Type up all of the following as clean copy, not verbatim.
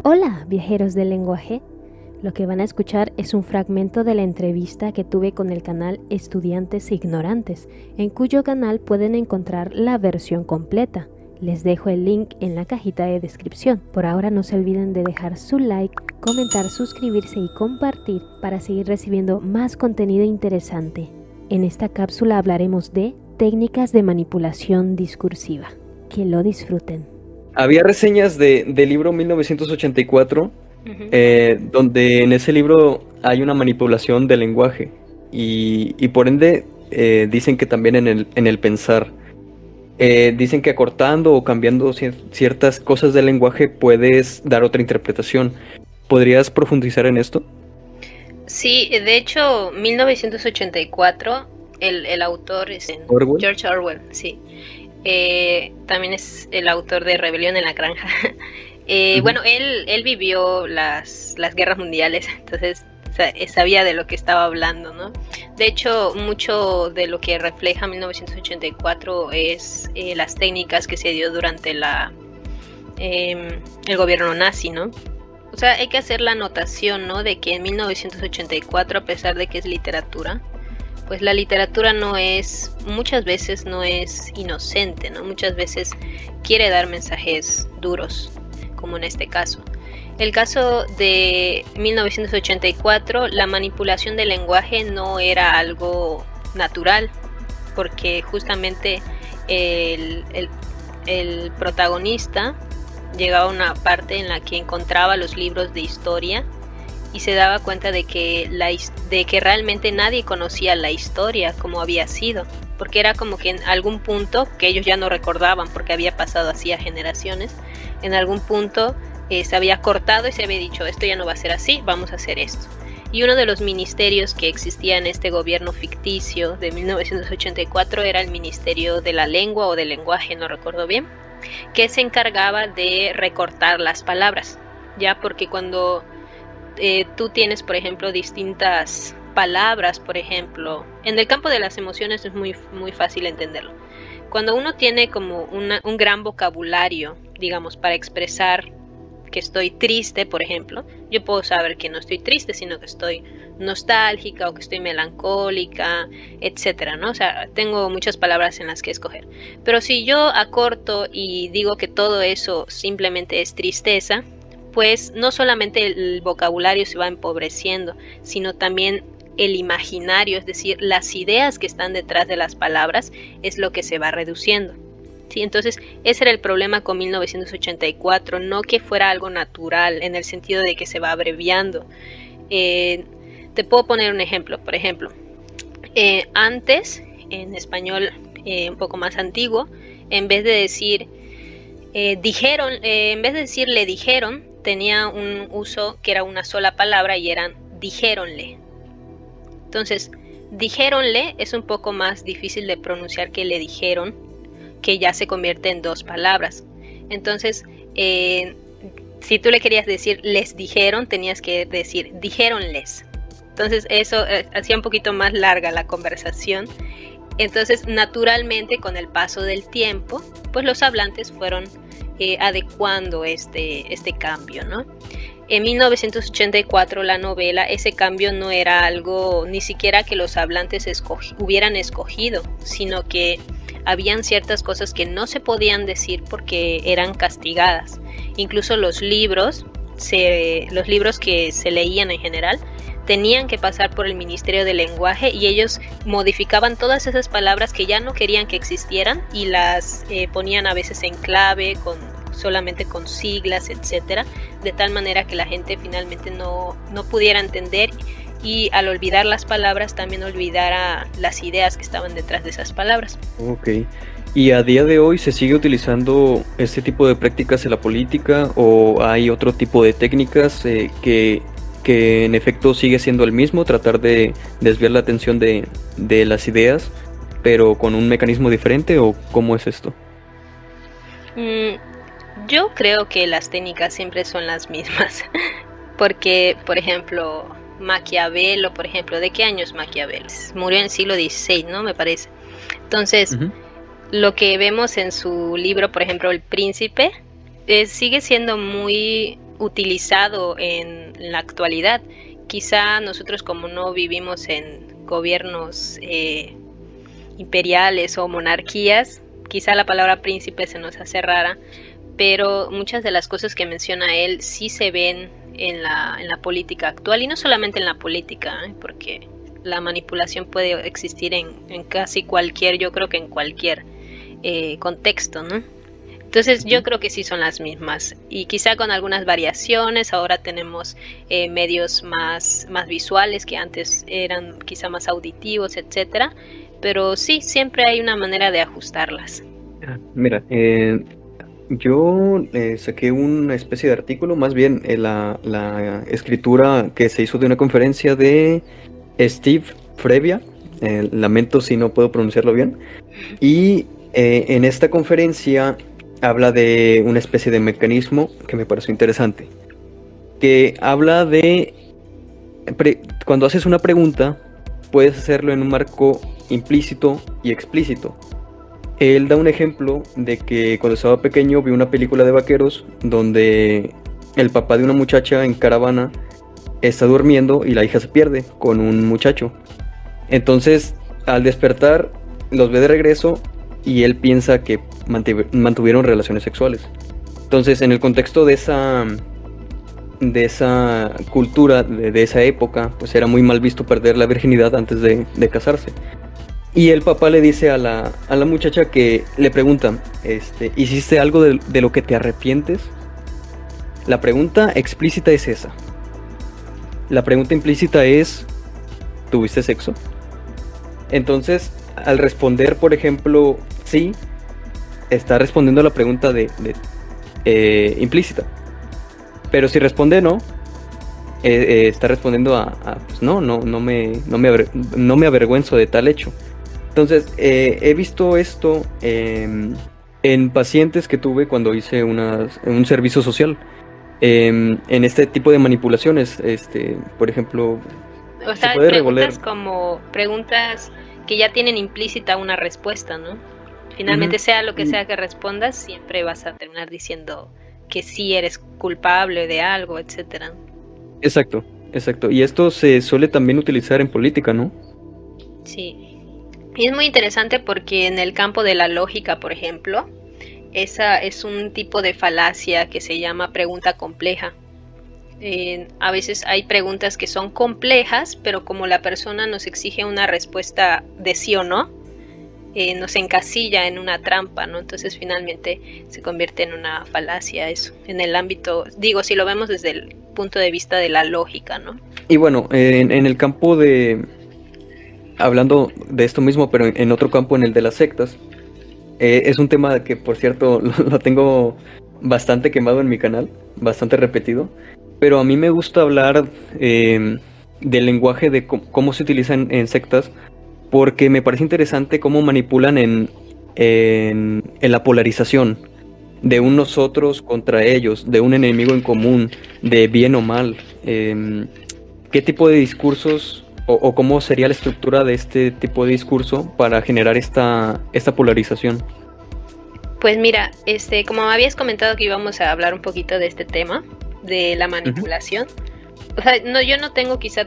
Hola, viajeros del lenguaje. Lo que van a escuchar es un fragmento de la entrevista que tuve con el canal Estudiantes Ignorantes, en cuyo canal pueden encontrar la versión completa. Les dejo el link en la cajita de descripción. Por ahora no se olviden de dejar su like, comentar, suscribirse y compartir para seguir recibiendo más contenido interesante. En esta cápsula hablaremos de técnicas de manipulación discursiva. Que lo disfruten. Había reseñas del libro 1984, donde en ese libro hay una manipulación del lenguaje y por ende dicen que también en el pensar. Dicen que acortando o cambiando ciertas cosas del lenguaje puedes dar otra interpretación. ¿Podrías profundizar en esto? Sí, de hecho, 1984, el autor es ¿Orwell? George Orwell, sí. También es el autor de Rebelión en la Granja. Bueno, él vivió las guerras mundiales, entonces sabía de lo que estaba hablando, ¿no? De hecho, mucho de lo que refleja 1984 es las técnicas que se dio durante el gobierno nazi, ¿no? O sea, hay que hacer la anotación, ¿no? De que en 1984, a pesar de que es literatura, pues la literatura muchas veces no es inocente, ¿no? Muchas veces quiere dar mensajes duros, como en este caso. El caso de 1984, la manipulación del lenguaje no era algo natural, porque justamente el protagonista llegaba a una parte en la que encontraba los libros de historia y se daba cuenta de que realmente nadie conocía la historia como había sido, porque era como que en algún punto, que ellos ya no recordaban porque había pasado así a generaciones, en algún punto se había cortado y se había dicho, esto ya no va a ser así, vamos a hacer esto. Y uno de los ministerios que existía en este gobierno ficticio de 1984 era el Ministerio de la Lengua o del Lenguaje, no recuerdo bien, que se encargaba de recortar las palabras, ya, porque cuando tú tienes, por ejemplo, distintas palabras, por ejemplo, en el campo de las emociones es muy fácil entenderlo. Cuando uno tiene como un gran vocabulario, digamos, para expresar que estoy triste, por ejemplo, yo puedo saber que no estoy triste, sino que estoy nostálgica o que estoy melancólica, etcétera, ¿no? O sea, tengo muchas palabras en las que escoger. Pero si yo acorto y digo que todo eso simplemente es tristeza, pues no solamente el vocabulario se va empobreciendo, sino también el imaginario, es decir, las ideas que están detrás de las palabras es lo que se va reduciendo. ¿Sí? Entonces, ese era el problema con 1984, no que fuera algo natural, en el sentido de que se va abreviando. Te puedo poner un ejemplo, por ejemplo, antes, en español un poco más antiguo, en vez de decir dijeron, en vez de decir le dijeron, tenía un uso que era una sola palabra y eran dijéronle. Entonces, dijéronle es un poco más difícil de pronunciar que le dijeron, que ya se convierte en dos palabras. Entonces, si tú le querías decir les dijeron, tenías que decir dijéronles. Entonces, eso hacía un poquito más larga la conversación. Entonces, naturalmente, con el paso del tiempo, pues los hablantes fueron adecuando este cambio, ¿no? En 1984, la novela, ese cambio no era algo ni siquiera que los hablantes hubieran escogido, sino que habían ciertas cosas que no se podían decir porque eran castigadas. Incluso los libros que se leían en general, tenían que pasar por el Ministerio del Lenguaje y ellos modificaban todas esas palabras que ya no querían que existieran y las ponían a veces en clave, solamente con siglas, etcétera, de tal manera que la gente finalmente no pudiera entender y al olvidar las palabras también olvidara las ideas que estaban detrás de esas palabras. Ok. ¿Y a día de hoy se sigue utilizando este tipo de prácticas en la política o hay otro tipo de técnicas que en efecto sigue siendo el mismo, tratar de desviar la atención de las ideas, pero con un mecanismo diferente, o cómo es esto? Yo creo que las técnicas siempre son las mismas, porque, por ejemplo, Maquiavelo, por ejemplo, ¿de qué año es Maquiavelo? Murió en el siglo XVI, ¿no? Me parece. Entonces, lo que vemos en su libro, por ejemplo, El Príncipe, sigue siendo muy utilizado en la actualidad. Quizá nosotros, como no vivimos en gobiernos imperiales o monarquías, quizá la palabra príncipe se nos hace rara, pero muchas de las cosas que menciona él sí se ven en la política actual, y no solamente en la política, porque la manipulación puede existir en casi cualquier, yo creo que en cualquier contexto, ¿no? Entonces yo creo que sí son las mismas, y quizá con algunas variaciones. Ahora tenemos medios más visuales, que antes eran quizá más auditivos, etcétera, pero sí, siempre hay una manera de ajustarlas. Mira, yo saqué una especie de artículo, más bien la escritura que se hizo de una conferencia de Steve Frevia, lamento si no puedo pronunciarlo bien, y en esta conferencia habla de una especie de mecanismo que me pareció interesante, que habla de cuando haces una pregunta, puedes hacerlo en un marco implícito y explícito. Él da un ejemplo de que cuando estaba pequeño vio una película de vaqueros donde el papá de una muchacha en caravana está durmiendo y la hija se pierde con un muchacho. Entonces, al despertar, los ve de regreso y él piensa que mantuvieron relaciones sexuales. Entonces, en el contexto de esa cultura, de esa época, pues era muy mal visto perder la virginidad antes de casarse. Y el papá le dice a la muchacha, que le pregunta, ¿hiciste algo de lo que te arrepientes? La pregunta explícita es esa. La pregunta implícita es, ¿tuviste sexo? Entonces, al responder, por ejemplo, sí, está respondiendo a la pregunta implícita. Pero si responde no, está respondiendo pues no me avergüenzo de tal hecho. Entonces, he visto esto en pacientes que tuve cuando hice un servicio social. En este tipo de manipulaciones, por ejemplo, o sea, se puede preguntas como preguntas que ya tienen implícita una respuesta, ¿no? Finalmente, sea lo que sea que respondas, siempre vas a terminar diciendo que sí eres culpable de algo, etcétera. Exacto. Y esto se suele también utilizar en política, ¿no? Sí. Y es muy interesante porque en el campo de la lógica, por ejemplo, esa es un tipo de falacia que se llama pregunta compleja. A veces hay preguntas que son complejas, pero como la persona nos exige una respuesta de sí o no, nos encasilla en una trampa, ¿no? Entonces finalmente se convierte en una falacia eso, en el ámbito, digo, si lo vemos desde el punto de vista de la lógica, ¿no? Y bueno, en el campo hablando de esto mismo, pero en otro campo, en el de las sectas, es un tema que, por cierto, lo tengo bastante quemado en mi canal, bastante repetido, pero a mí me gusta hablar del lenguaje, de cómo se utiliza en sectas, porque me parece interesante cómo manipulan en la polarización de un nosotros contra ellos, de un enemigo en común, de bien o mal. ¿Qué tipo de discursos o cómo sería la estructura de este tipo de discurso para generar esta polarización? Pues mira, como me habías comentado que íbamos a hablar un poquito de este tema, de la manipulación. O sea, yo no tengo quizá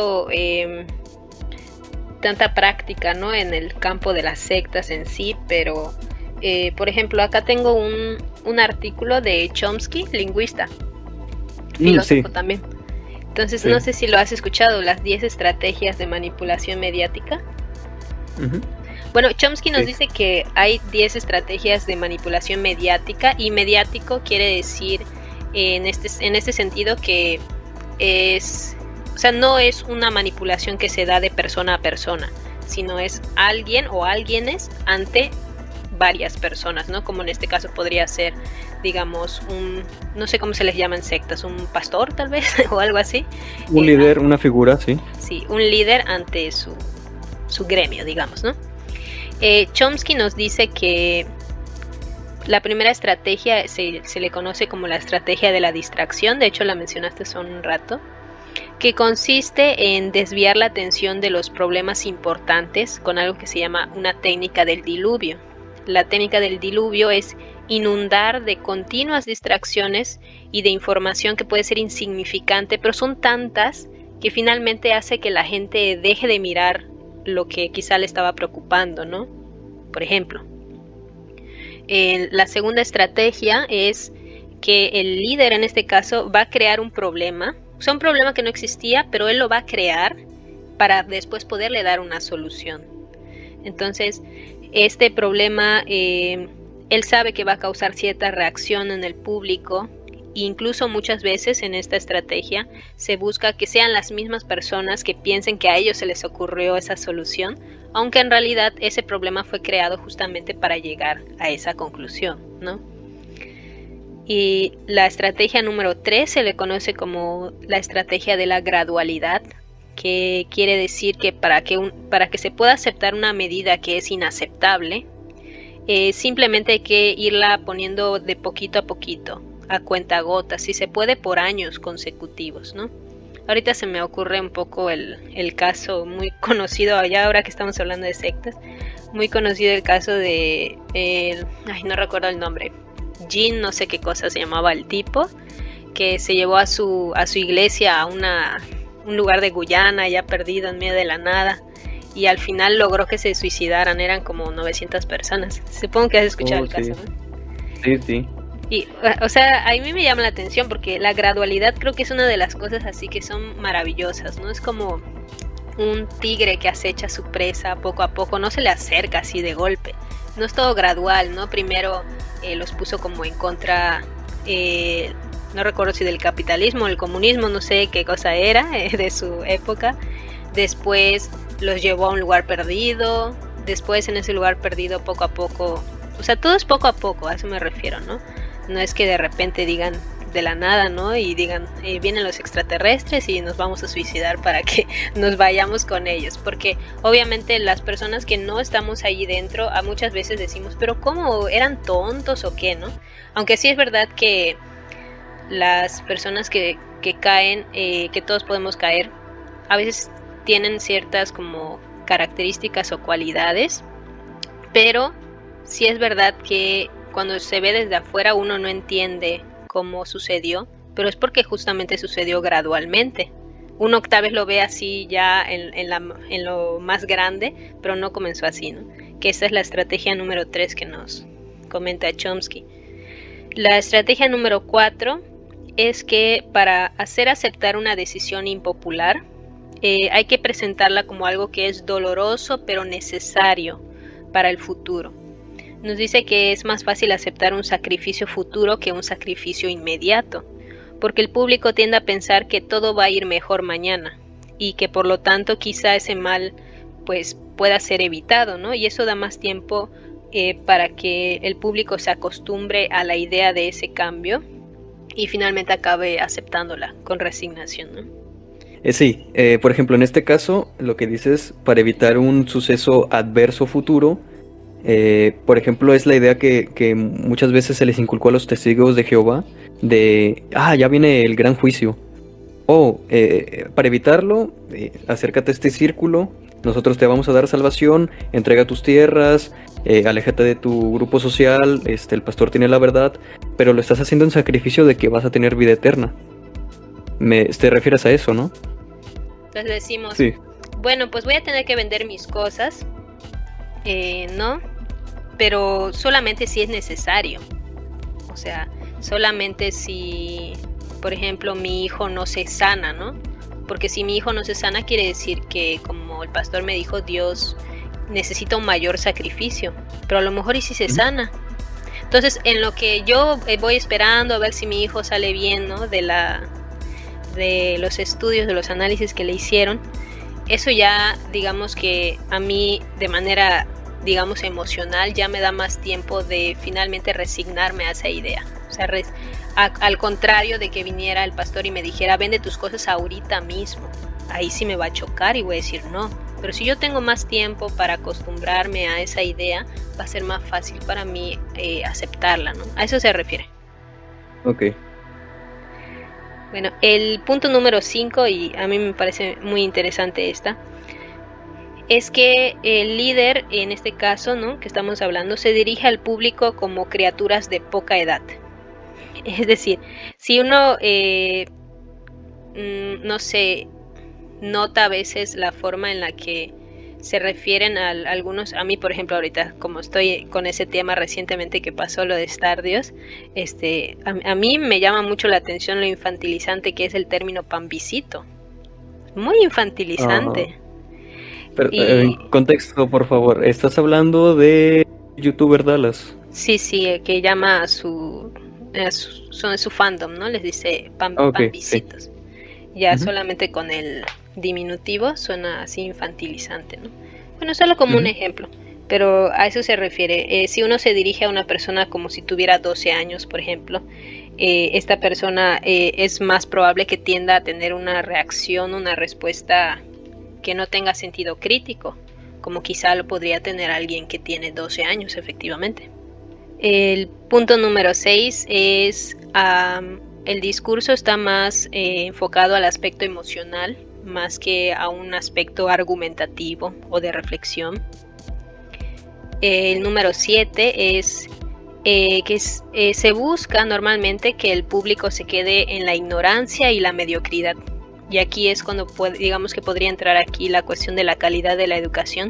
tanta práctica, ¿no?, en el campo de las sectas en sí, pero por ejemplo, acá tengo un artículo de Chomsky, lingüista, filósofo también. Entonces, no sé si lo has escuchado, las 10 estrategias de manipulación mediática. Bueno, Chomsky nos dice que hay 10 estrategias de manipulación mediática, y mediático quiere decir en este sentido que o sea, no es una manipulación que se da de persona a persona, sino es alguien o alguienes ante varias personas, ¿no? Como en este caso podría ser, digamos, no sé cómo se les llama en sectas, un pastor tal vez, o algo así. Un líder, una figura, sí. Sí, un líder ante su gremio, digamos, ¿no? Chomsky nos dice que la primera estrategia se le conoce como la estrategia de la distracción, de hecho la mencionaste hace un rato, que consiste en desviar la atención de los problemas importantes con algo que se llama una técnica del diluvio. La técnica del diluvio es inundar de continuas distracciones y de información que puede ser insignificante, pero son tantas que finalmente hace que la gente deje de mirar lo que quizá le estaba preocupando, ¿no? Por ejemplo, la segunda estrategia es que el líder en este caso va a crear un problema, o sea, un problema que no existía, pero él lo va a crear para después poderle dar una solución. Entonces, este problema, él sabe que va a causar cierta reacción en el público. Incluso muchas veces en esta estrategia se busca que sean las mismas personas que piensen que a ellos se les ocurrió esa solución, aunque en realidad ese problema fue creado justamente para llegar a esa conclusión, ¿no? Y la estrategia número 3 se le conoce como la estrategia de la gradualidad, que quiere decir que para que se pueda aceptar una medida que es inaceptable, simplemente hay que irla poniendo de poquito a poquito, a cuentagotas, si se puede por años consecutivos, ¿no? Ahorita se me ocurre un poco el caso muy conocido, allá ahora que estamos hablando de sectas, muy conocido el caso de, no recuerdo el nombre, Jin, no sé qué cosa se llamaba el tipo, que se llevó a su iglesia a un lugar de Guyana, ya perdido en medio de la nada, y al final logró que se suicidaran, eran como 900 personas. Supongo que has escuchado el caso, ¿no? Sí, sí. Y, o sea, a mí me llama la atención porque la gradualidad creo que es una de las cosas así que son maravillosas, ¿no? Es como un tigre que acecha a su presa poco a poco, no se le acerca así de golpe. No es todo gradual, ¿no? Primero los puso como en contra, no recuerdo si del capitalismo o el comunismo, no sé qué cosa era, de su época. Después los llevó a un lugar perdido, después en ese lugar perdido poco a poco, o sea, todo es poco a poco, a eso me refiero, ¿no? No es que de repente digan de la nada, ¿no? Y digan, vienen los extraterrestres y nos vamos a suicidar para que nos vayamos con ellos. Porque obviamente las personas que no estamos allí dentro, a muchas veces decimos, pero ¿cómo? ¿Eran tontos o qué, no? Aunque sí es verdad que las personas que caen, que todos podemos caer, a veces tienen ciertas como características o cualidades, pero sí es verdad que cuando se ve desde afuera uno no entiende cómo sucedió, pero es porque justamente sucedió gradualmente. Uno tal vez lo ve así ya en lo más grande, pero no comenzó así, ¿no? Que esa es la estrategia número 3 que nos comenta Chomsky. La estrategia número 4 es que para hacer aceptar una decisión impopular, hay que presentarla como algo que es doloroso pero necesario para el futuro. Nos dice que es más fácil aceptar un sacrificio futuro que un sacrificio inmediato, porque el público tiende a pensar que todo va a ir mejor mañana y que por lo tanto quizá ese mal pues pueda ser evitado, ¿no? Y eso da más tiempo para que el público se acostumbre a la idea de ese cambio y finalmente acabe aceptándola con resignación, ¿no? Sí, por ejemplo, en este caso, lo que dices, para evitar un suceso adverso futuro, por ejemplo, es la idea que muchas veces se les inculcó a los testigos de Jehová, de, ya viene el gran juicio. Para evitarlo, acércate a este círculo, nosotros te vamos a dar salvación, entrega tus tierras, aléjate de tu grupo social, el pastor tiene la verdad, pero lo estás haciendo en sacrificio de que vas a tener vida eterna. Te refieres a eso, ¿no? Entonces decimos, sí. Bueno, pues voy a tener que vender mis cosas, ¿no? Pero solamente si es necesario. O sea, solamente si, por ejemplo, mi hijo no se sana, ¿no? Porque si mi hijo no se sana quiere decir que, como el pastor me dijo, Dios necesita un mayor sacrificio. Pero a lo mejor y si se sana. Entonces, en lo que yo voy esperando a ver si mi hijo sale bien, ¿no? De los estudios, de los análisis que le hicieron, eso ya, digamos que a mí de manera, digamos, emocional, ya me da más tiempo de finalmente resignarme a esa idea. O sea, al contrario de que viniera el pastor y me dijera, vende tus cosas ahorita mismo, ahí sí me va a chocar y voy a decir no. Pero si yo tengo más tiempo para acostumbrarme a esa idea, va a ser más fácil para mí aceptarla, ¿no? A eso se refiere. Ok. Bueno, el punto número 5, y a mí me parece muy interesante esta, es que el líder, en este caso, ¿no?, que estamos hablando, se dirige al público como criaturas de poca edad. Es decir, si uno, no sé, nota a veces la forma en la que se refieren a algunos, a mí por ejemplo ahorita, como estoy con ese tema recientemente que pasó lo de Stardios, a mí me llama mucho la atención lo infantilizante que es el término pambisito. Muy infantilizante. Pero, en contexto, por favor, ¿estás hablando de YouTuber Dallas? Sí, que llama a su fandom, ¿no? Les dice pambisitos. Sí. Ya solamente con el diminutivo suena así infantilizante, ¿no? Bueno, solo como un ejemplo, pero a eso se refiere. Si uno se dirige a una persona como si tuviera 12 años, por ejemplo, esta persona es más probable que tienda a tener una reacción, una respuesta que no tenga sentido crítico, como quizá lo podría tener alguien que tiene 12 años, efectivamente. El punto número 6 es el discurso está más enfocado al aspecto emocional, más que a un aspecto argumentativo o de reflexión. El número 7 es que se busca normalmente que el público se quede en la ignorancia y la mediocridad. Y aquí es cuando digamos que podría entrar aquí la cuestión de la calidad de la educación.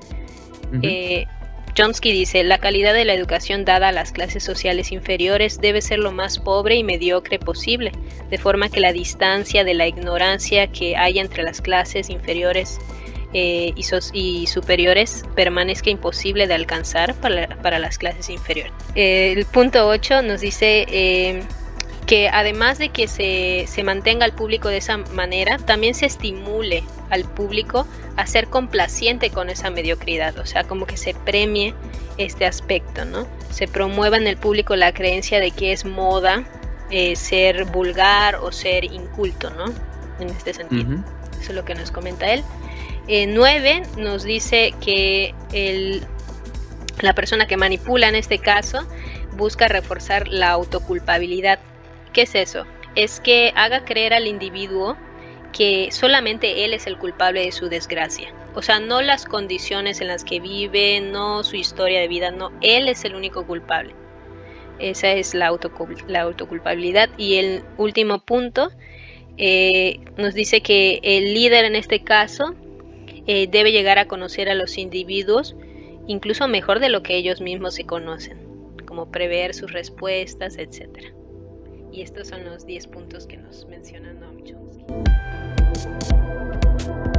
Chomsky dice, la calidad de la educación dada a las clases sociales inferiores debe ser lo más pobre y mediocre posible, de forma que la distancia de la ignorancia que hay entre las clases inferiores y superiores permanezca imposible de alcanzar para las clases inferiores. El punto 8 nos dice que además de que se mantenga al público de esa manera, también se estimule al público a ser complaciente con esa mediocridad, o sea, como que se premie este aspecto, ¿no? Se promueva en el público la creencia de que es moda ser vulgar o ser inculto, ¿no? En este sentido. Eso es lo que nos comenta él. 9 nos dice que la persona que manipula en este caso busca reforzar la autoculpabilidad. ¿Qué es eso? Es que haga creer al individuo que solamente él es el culpable de su desgracia. O sea, no las condiciones en las que vive, no su historia de vida, no, él es el único culpable. Esa es la autoculpabilidad. Y el último punto nos dice que el líder en este caso debe llegar a conocer a los individuos incluso mejor de lo que ellos mismos se conocen, como prever sus respuestas, etc. Y estos son los 10 puntos que nos menciona Noam Chomsky.